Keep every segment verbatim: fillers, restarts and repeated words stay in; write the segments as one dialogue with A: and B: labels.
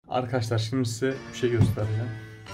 A: Arkadaşlar şimdi size bir şey göstereceğim.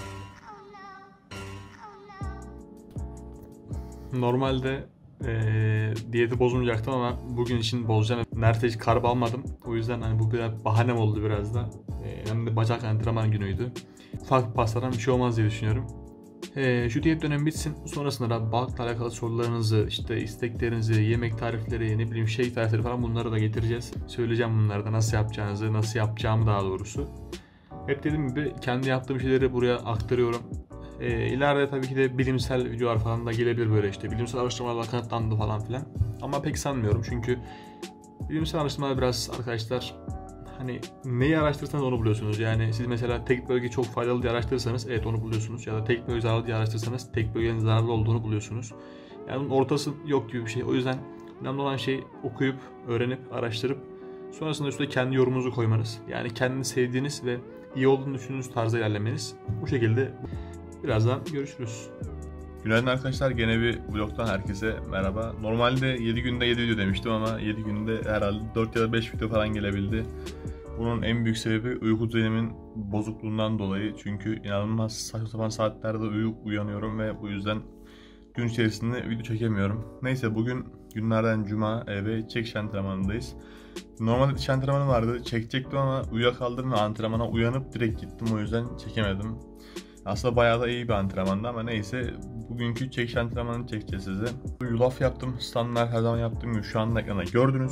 A: Normalde ee, diyeti bozmayacaktım ama bugün için bozacağım. Neredeyse hiç karb almadım. O yüzden hani bu biraz bahanem oldu biraz da. Ee, hem de bacak antrenman günüydü. Ufak pastadan bir şey olmaz diye düşünüyorum. Ee, şu diyet dönemi bitsin. Sonrasında da balıkla alakalı sorularınızı, işte isteklerinizi, yemek tarifleri, ne bileyim şey tarifleri falan bunları da getireceğiz. Söyleyeceğim bunları da nasıl yapacağınızı, nasıl yapacağımı daha doğrusu. Hep dediğim gibi kendi yaptığım şeyleri buraya aktarıyorum. Ee, ileride tabii ki de bilimsel videolar falan da gelebilir, böyle işte bilimsel araştırmalarla kanıtlandı falan filan. Ama pek sanmıyorum çünkü bilimsel araştırmalar biraz arkadaşlar, hani neyi araştırırsanız onu buluyorsunuz. Yani siz mesela tek bölge çok faydalı diye araştırırsanız evet onu buluyorsunuz. Ya da tek bölge zararlı diye araştırırsanız tek bölgenin zararlı olduğunu buluyorsunuz. Yani bunun ortası yok gibi bir şey. O yüzden önemli olan şey okuyup, öğrenip, araştırıp sonrasında üstüne kendi yorumunuzu koymanız. Yani kendini sevdiğiniz ve iyi olduğunu düşündüğünüz tarzda ilerlemeniz. Bu şekilde birazdan görüşürüz.
B: Günaydın arkadaşlar, gene bir vlogdan herkese merhaba. Normalde yedi günde yedi video demiştim ama yedi günde herhalde dört ya da beş video falan gelebildi. Bunun en büyük sebebi uyku düzenimin bozukluğundan dolayı. Çünkü inanılmaz saçma sapan saatlerde uyuyup uyanıyorum ve bu yüzden gün içerisinde video çekemiyorum. Neyse, bugün günlerden cuma ve çekiş antrenmanındayız. Normalde çekiş antrenmanı vardı, çekecektim ama uyuyakaldım ve antrenmana uyanıp direkt gittim, o yüzden çekemedim. Aslında bayağı da iyi bir antrenmandı ama neyse, bugünkü çekiş antrenmanını çekeceğiz size. Yulaf yaptım, standart her zaman yaptığım gibi, şu anda ekranda gördünüz.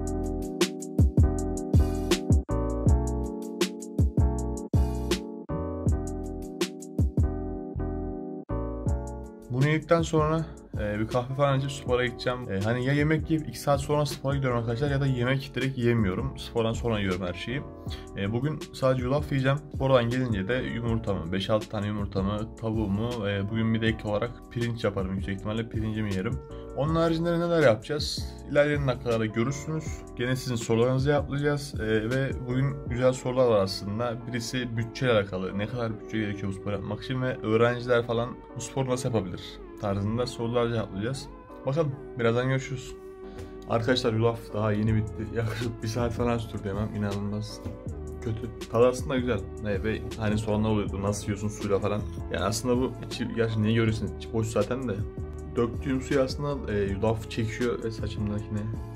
B: Bunu yedikten sonra e, bir kahve falan içip spora gideceğim. E, hani ya yemek yiyip iki saat sonra spora gidiyorum arkadaşlar ya da yemek direkt yiyemiyorum. Spordan sonra yiyorum her şeyi. E, bugün sadece yulaf yiyeceğim. Spordan gelince de yumurtamı, beş altı tane yumurtamı, tavuğumu, e, bugün bir de ek olarak pirinç yaparım yüksek ihtimalle, pirincimi yerim. Onun haricinde neler yapacağız? İlerleyen dakikalarda görürsünüz. Gene sizin sorularınızı cevaplayacağız. E, ve bugün güzel sorular var aslında. Birisi bütçeyle alakalı. Ne kadar bütçe gerekiyor bu spor yapmak için ve öğrenciler falan bu spor nasıl yapabilir tarzında sorular cevaplayacağız. Bakalım, birazdan görüşürüz. Arkadaşlar yulaf daha yeni bitti. Yaklaşık bir saat falan sürdü, hemen inanılmaz kötü. Tadı aslında güzel. Evet, ve hani soranlar oluyordu, nasıl yiyorsun suyla falan. Yani aslında bu içi, gerçi niye görüyorsunuz, içi boş zaten de. Döktüğüm suyu aslında e, yulaf çekiyor ve saçımdakine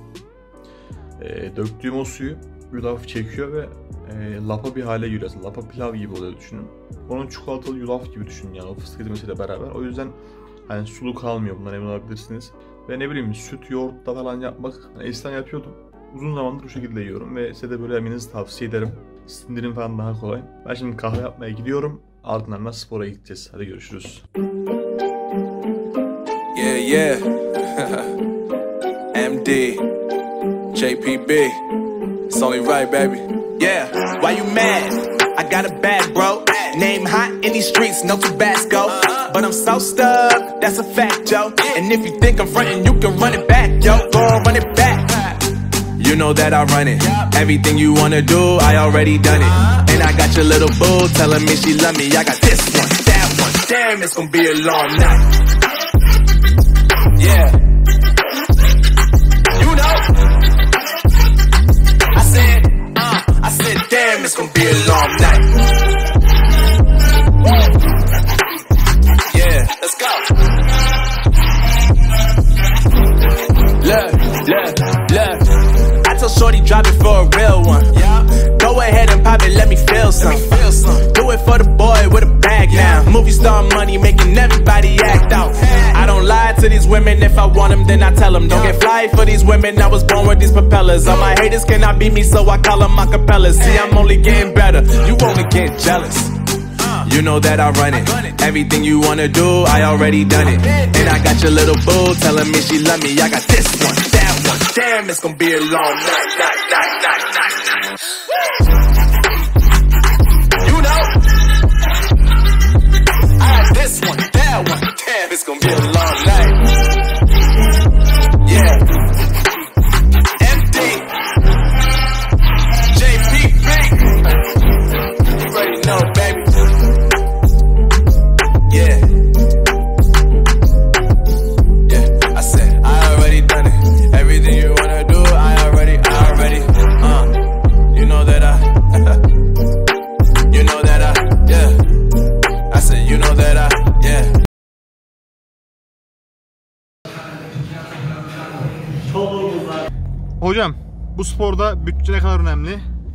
B: e, döktüğüm o suyu yulaf çekiyor ve e, lapa bir hale geliyor. Lapa pilav gibi oluyor düşünün. Onun çikolatalı yulaf gibi düşünün, yani o fıstık ezmesiyle beraber. O yüzden hani sulu kalmıyor, bundan emin olabilirsiniz. Ve ne bileyim, süt yoğurtla falan yapmak, hani eskiden yapıyordum. Uzun zamandır bu şekilde yiyorum ve size de böyle yemenizi tavsiye ederim. Sindirim falan daha kolay. Ben şimdi kahve yapmaya gidiyorum. Ardından da spora gideceğiz. Hadi görüşürüz.
C: Yeah, yeah. M D, J P B. It's only right, baby. Yeah, why you mad? I got a bad bro. Name hot in these streets, no Tabasco. But I'm so stuck, that's a fact, yo. And if you think I'm frontin', you can run it back, yo. Go on, run it back. You know that I run it. Everything you wanna do, I already done it. And I got your little boo telling me she love me. I got this one, that one. Damn, it's gonna be a long night. Yeah. You know. I said, uh, I said, damn, it's gonna be a long night. Yeah, let's go. Look, look, look. I told Shorty drop it for a real one. Yeah. Go ahead and pop it, let me feel some. Let me feel some. Do it for the boy with a bag now. Movie star money making everybody act out. I don't lie to these women, if I want them then I tell them. Don't get fly for these women, I was born with these propellers. All my haters cannot beat me, so I call them acapellas. See, I'm only getting better, you only get jealous. You know that I run it. Everything you wanna do, I already done it. And I got your little boo telling me she love me. I got this one, that one. Damn, it's gonna be a long night, night, night, night, night, night. You know, I got this one, that one. Damn, it's gonna be a long night. Yeah. M D, J P B. You already know, baby. Yeah. Yeah, I said I already done it. Everything you wanna do, I already, I already, uh, you know that I
A: Hocam bu sporda bütçe ne kadar önemli?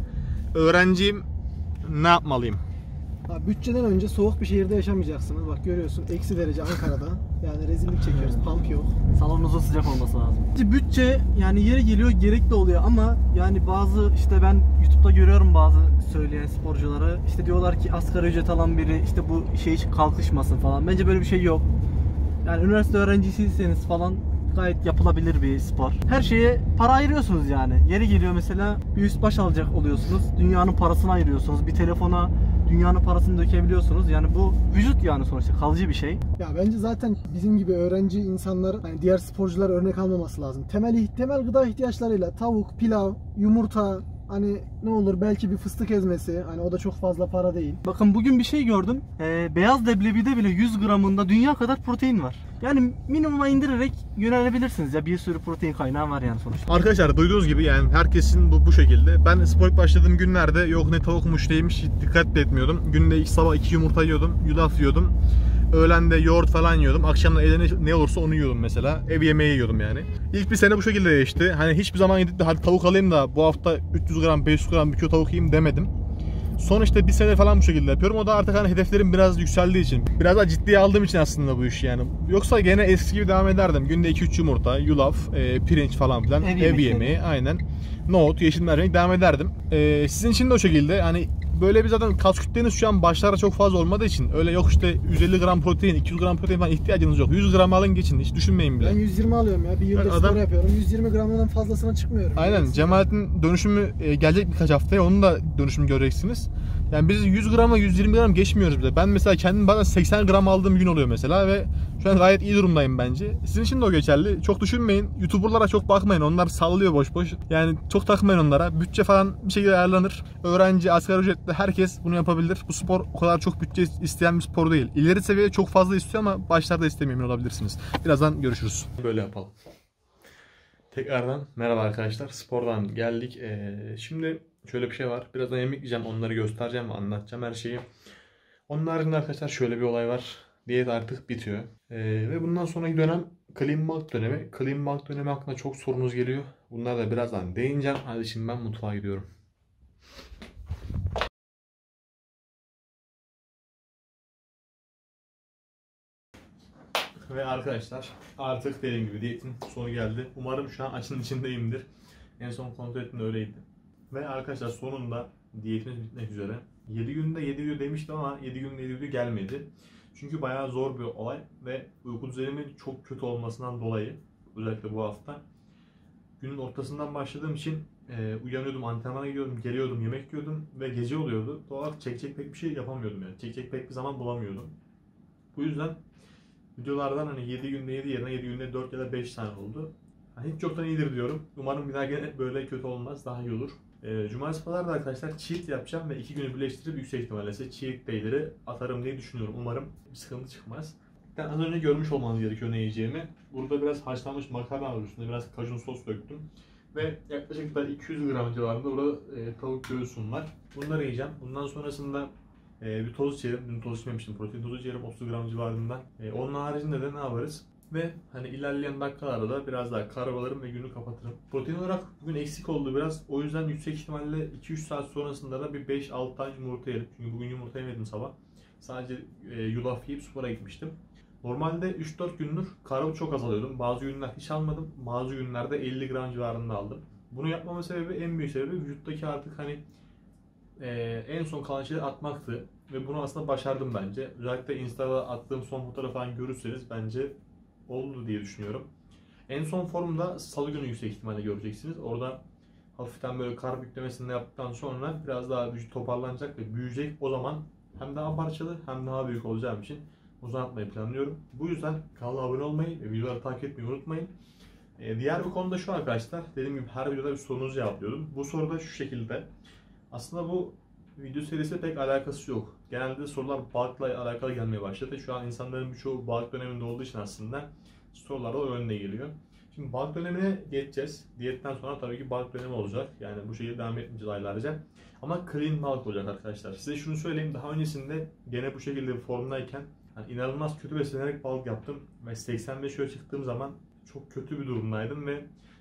A: Öğrenciyim, ne yapmalıyım?
D: Abi, bütçeden önce soğuk bir şehirde yaşamayacaksınız. Bak görüyorsun, eksi derece Ankara'da. Yani rezillik çekiyoruz, pump yok.
E: Salonunuzun sıcak olması lazım. Bütçe yani yeri geliyor gerekli oluyor ama yani bazı işte ben YouTube'da görüyorum bazı söyleyen sporcuları. İşte diyorlar ki asgari ücret alan biri işte bu şey hiç kalkışmasın falan. Bence böyle bir şey yok. Yani üniversite öğrencisiyseniz falan gayet yapılabilir bir spor. Her şeye para ayırıyorsunuz yani. Yeri geliyor mesela bir üst baş alacak oluyorsunuz. Dünyanın parasını ayırıyorsunuz. Bir telefona dünyanın parasını dökebiliyorsunuz. Yani bu vücut yani sonuçta kalıcı bir şey.
D: Ya bence zaten bizim gibi öğrenci insanlar yani diğer sporcular örnek almaması lazım. Temel temel gıda ihtiyaçlarıyla tavuk, pilav, yumurta, hani ne olur belki bir fıstık ezmesi, hani o da çok fazla para değil.
E: Bakın bugün bir şey gördüm. Ee, beyaz leblebide bile yüz gramında dünya kadar protein var. Yani minimuma indirerek yönelebilirsiniz ya, bir sürü protein kaynağı var yani sonuçta.
A: Arkadaşlar duyduğunuz gibi yani herkesin bu bu şekilde. Ben spor başladığım günlerde yok ne tavukmuş neymiş hiç dikkat de etmiyordum. Günde ilk sabah iki yumurta yiyordum, yulaf yiyordum. Öğlende yoğurt falan yiyordum. Akşamda evde ne olursa onu yiyordum mesela. Ev yemeği yiyordum yani. İlk bir sene bu şekilde geçti. Hani hiçbir zaman gidip de hadi tavuk alayım da bu hafta üç yüz gram, beş yüz gram bir kilo tavuk yiyeyim demedim. Son işte bir sene falan bu şekilde yapıyorum. O da artık hani hedeflerim biraz yükseldiği için. Biraz daha ciddiye aldığım için aslında bu iş yani. Yoksa gene eski gibi devam ederdim. Günde iki üç yumurta, yulaf, e, pirinç falan filan.
E: Ev,
A: Ev yemeği aynen. Nohut, yeşil mercimek devam ederdim. E, sizin için de o şekilde. Hani böyle bir zaten kas kütleniz şu an başlarda çok fazla olmadığı için öyle yok işte yüz elli gram protein, iki yüz gram protein falan ihtiyacınız yok. yüz gram alın geçin, hiç düşünmeyin bile.
D: Ben yüz yirmi alıyorum ya, bir yıldır
A: Adam...
D: spor yapıyorum. yüz yirmi gramdan fazlasına çıkmıyorum.
A: Aynen,
D: yani.
A: Cemalet'in dönüşümü gelecek birkaç haftaya, onun da dönüşümü göreceksiniz. Yani biz yüz grama yüz yirmi gram geçmiyoruz bile. Ben mesela kendim bazen seksen gram aldığım gün oluyor mesela ve şu an gayet iyi durumdayım bence. Sizin için de o geçerli. Çok düşünmeyin. YouTuber'lara çok bakmayın. Onlar sallıyor boş boş. Yani çok takmayın onlara. Bütçe falan bir şekilde ayarlanır. Öğrenci, asgari ücretli herkes bunu yapabilir. Bu spor o kadar çok bütçe isteyen bir spor değil. İleri seviyede çok fazla istiyor ama başlarda istemeyen olabilirsiniz. Birazdan görüşürüz. Böyle yapalım. Tekrardan merhaba arkadaşlar. Spordan geldik. Ee, şimdi şöyle bir şey var. Birazdan yemek yiyeceğim. Onları göstereceğim ve anlatacağım her şeyi. Onun haricinde arkadaşlar şöyle bir olay var. Diyet artık bitiyor. Ee, ve bundan sonraki dönem clean bulk dönemi. Clean bulk dönemi hakkında çok sorunuz geliyor. Bunlara da birazdan değineceğim. Hadi şimdi ben mutfağa gidiyorum. Ve arkadaşlar artık dediğim gibi diyetin sonu geldi. Umarım şu an açının içindeyimdir. En son kontrol ettiğimde öyleydi. Ve arkadaşlar sonunda diyetimiz bitmek üzere. yedi günde yedi video demiştim ama yedi günde yedi video gelmedi. Çünkü bayağı zor bir olay ve uyku düzenimin çok kötü olmasından dolayı, özellikle bu hafta günün ortasından başladığım için e, uyanıyordum, antrenmana gidiyordum, geliyordum, yemek yiyordum ve gece oluyordu. Doğal olarak çekecek pek bir şey yapamıyordum yani. Çekecek pek bir zaman bulamıyordum. Bu yüzden videolardan hani yedi günde yedi yerine yedi günde dört ya da beş tane oldu. Yani hiç yoktan iyidir diyorum. Umarım bir daha gene böyle kötü olmaz, daha iyi olur. E, Cumartesi pazarda arkadaşlar cheat yapacağım ve iki günü birleştirip yüksek ihtimalle size cheat day'leri atarım diye düşünüyorum. Umarım bir sıkıntı çıkmaz. Yani az önce görmüş olmanız gerekiyor ne yiyeceğimi. Burada biraz haşlanmış makarna var, üstüne biraz kajun sos döktüm. Ve yaklaşık da iki yüz gram civarında burada e, tavuk göğsüm var. Bunları yiyeceğim. Bundan sonrasında e, bir toz içerim. Dün toz içmemiştim. Protein tozu içerim otuz gram civarında. E, onun haricinde de ne yaparız? Ve hani ilerleyen dakikalarda da biraz daha karbalarım ve günü kapatırım. Protein olarak bugün eksik oldu biraz. O yüzden yüksek ihtimalle iki üç saat sonrasında da bir beş altı tane yumurta yerim. Çünkü bugün yumurta yemedim sabah. Sadece e, yulaf yiyip spora gitmiştim. Normalde üç dört gündür karbı çok az alıyordum. Bazı günler hiç almadım. Bazı günlerde elli gram civarında aldım. Bunu yapmamın sebebi, en büyük sebebi vücuttaki artık hani e, en son kalan şeyleri atmaktı. Ve bunu aslında başardım bence. Özellikle Instagram'da attığım son fotoğrafı falan görürseniz bence oldu diye düşünüyorum. En son formda salı günü yüksek ihtimalle göreceksiniz. Orada hafiften böyle karb yüklemesini yaptıktan sonra biraz daha vücut toparlanacak ve büyüyecek. O zaman hem daha parçalı hem daha büyük olacağım için uzatmayı planlıyorum. Bu yüzden kanala abone olmayı ve videoları takip etmeyi unutmayın. Ee, diğer bir konu da şu arkadaşlar. Dediğim gibi her videoda bir sorunuzu cevaplıyordum. Bu soru da şu şekilde. Aslında bu video serisi pek alakası yok. Genelde sorular bulk'la alakalı gelmeye başladı. Şu an insanların birçoğu bulk döneminde olduğu için aslında sorular da o yönde geliyor. Şimdi bulk dönemine geçeceğiz. Diyetten sonra tabii ki bulk dönemi olacak. Yani bu şekilde devam etmeyeceğiz aylarca. Ama clean bulk olacak arkadaşlar. Size şunu söyleyeyim. Daha öncesinde gene bu şekilde bir formdayken yani inanılmaz kötü beslenerek bulk yaptım. Ve seksen beş kilo çıktığım zaman çok kötü bir durumdaydım ve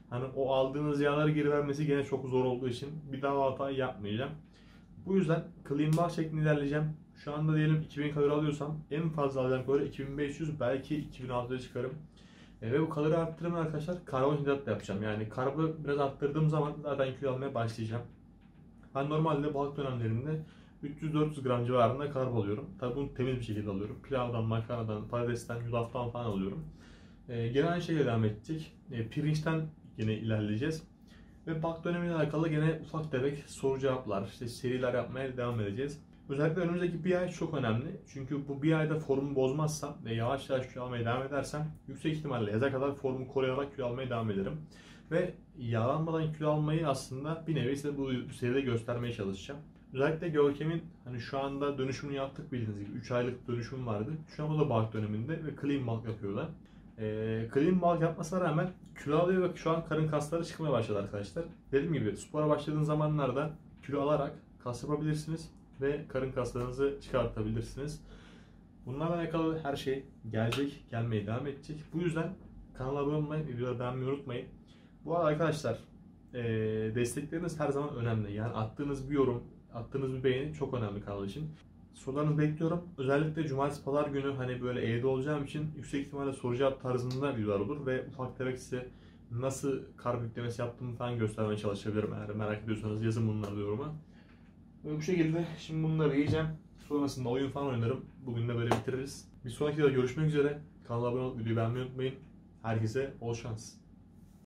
A: hani o aldığınız yağları geri vermesi gene çok zor olduğu için bir daha hata yapmayacağım. Bu yüzden clean bulk şeklinde ilerleyeceğim. Şu anda diyelim iki bin kalori alıyorsam en fazla alacağım kalori iki bin beş yüz, belki iki bin altı yüze çıkarım. E, ve bu kalori arttırımı arkadaşlar karbonhidratla yapacağım. Yani karbı biraz arttırdığım zaman zaten kilo almaya başlayacağım. Ben normalde bulk dönemlerinde üç yüz dört yüz gram civarında karb alıyorum. Tabi bunu temiz bir şekilde alıyorum. Pilavdan, makarnadan, patatesten, yulaftan falan alıyorum. E, gene aynı şekilde devam edecek. E, pirinçten yine ilerleyeceğiz. Ve bulk dönemiyle alakalı gene ufak tefek soru cevaplar, işte seriler yapmaya devam edeceğiz. Özellikle önümüzdeki bir ay çok önemli. Çünkü bu bir ayda formu bozmazsam ve yavaş yavaş kilo almaya devam edersem yüksek ihtimalle yaza kadar formu koruyarak kilo almaya devam ederim. Ve yağlanmadan kilo almayı aslında bir nevi size bu seride göstermeye çalışacağım. Özellikle Görkem'in hani şu anda dönüşümünü yaptık bildiğiniz gibi üç aylık dönüşüm vardı. Şu an o da bulk döneminde ve clean bulk yapıyorlar. Ee, clean bulk yapmasına rağmen kilo alıyor ve şu an karın kasları çıkmaya başladı arkadaşlar. Dediğim gibi spora başladığınız zamanlarda kilo alarak kas yapabilirsiniz ve karın kaslarınızı çıkartabilirsiniz. Bunlarla alakalı her şey gelecek, gelmeye devam edecek. Bu yüzden kanala abone olmayı, videoları beğenmeyi unutmayın. Bu arada arkadaşlar e, destekleriniz her zaman önemli. Yani attığınız bir yorum, attığınız bir beğeni çok önemli kanal için. Sorularınızı bekliyorum. Özellikle cumartesi pazar günü hani böyle evde olacağım için yüksek ihtimalle soru cevap tarzında videolar olur ve ufak tefek size nasıl karb yüklemesi yaptığımı falan göstermeye çalışabilirim. Eğer merak ediyorsanız yazın bunları yoruma. Ve bu şekilde şimdi bunları yiyeceğim. Sonrasında oyun falan oynarım. Bugün de böyle bitiririz. Bir sonraki videoda görüşmek üzere. Kanala abone olup videoyu beğenmeyi unutmayın. Herkese bol şans.